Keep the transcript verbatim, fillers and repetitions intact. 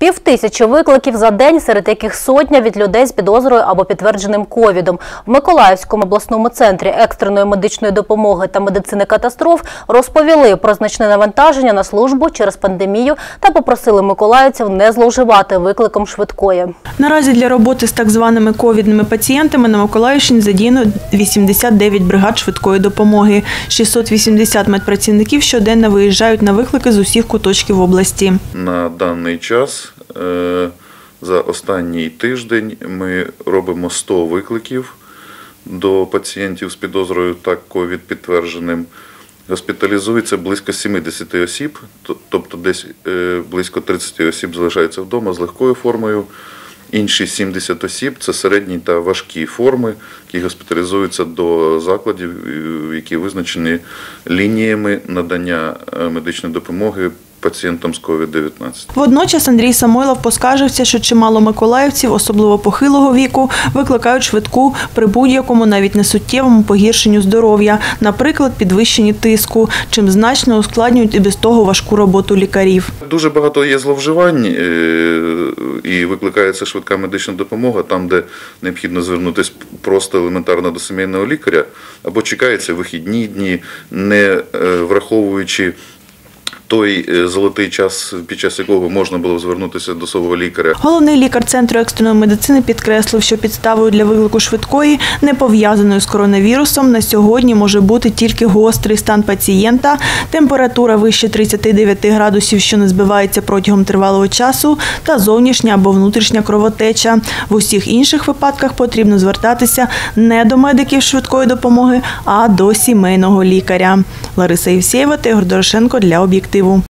Півтисячі викликів за день, серед яких сотня від людей з підозрою або підтвердженим ковідом. В Миколаївському обласному центрі екстреної медичної допомоги та медицини катастроф розповіли про значне навантаження на службу через пандемію та попросили миколаївців не зловживати викликом швидкої. Наразі для роботи з так званими ковідними пацієнтами на Миколаївщині задіяно вісімдесят дев'ять бригад швидкої допомоги. шістсот вісімдесят медпрацівників щоденно виїжджають на виклики з усіх куточків області. На даний час, за останній тиждень, ми робимо сто викликів до пацієнтів з підозрою та ковід підтвердженим. Госпіталізується близько сімдесят осіб, тобто десь близько тридцять осіб залишаються вдома з легкою формою. Інші сімдесят осіб – це середні та важкі форми, які госпіталізуються до закладів, які визначені лініями надання медичної допомоги пацієнтам з ковід дев'ятнадцять. Водночас Андрій Самойлов поскаржився, що чимало миколаївців, особливо похилого віку, викликають швидку при будь-якому, навіть несуттєвому погіршенню здоров'я, наприклад, підвищенні тиску, чим значно ускладнюють і без того важку роботу лікарів. Дуже багато є зловживань і викликається швидка медична допомога там, де необхідно звернутися просто елементарно до сімейного лікаря, або чекаються вихідні дні, не враховуючи той золотий час, під час якого можна було звернутися до свого лікаря. Головний лікар Центру екстреної медицини підкреслив, що підставою для виклику швидкої, не пов'язаною з коронавірусом, на сьогодні може бути тільки гострий стан пацієнта, температура вище тридцяти дев'яти градусів, що не збивається протягом тривалого часу, та зовнішня або внутрішня кровотеча. В усіх інших випадках потрібно звертатися не до медиків швидкої допомоги, а до сімейного лікаря. Лариса Євсєєва та Ігор Дорошенко для «Об'єктиву».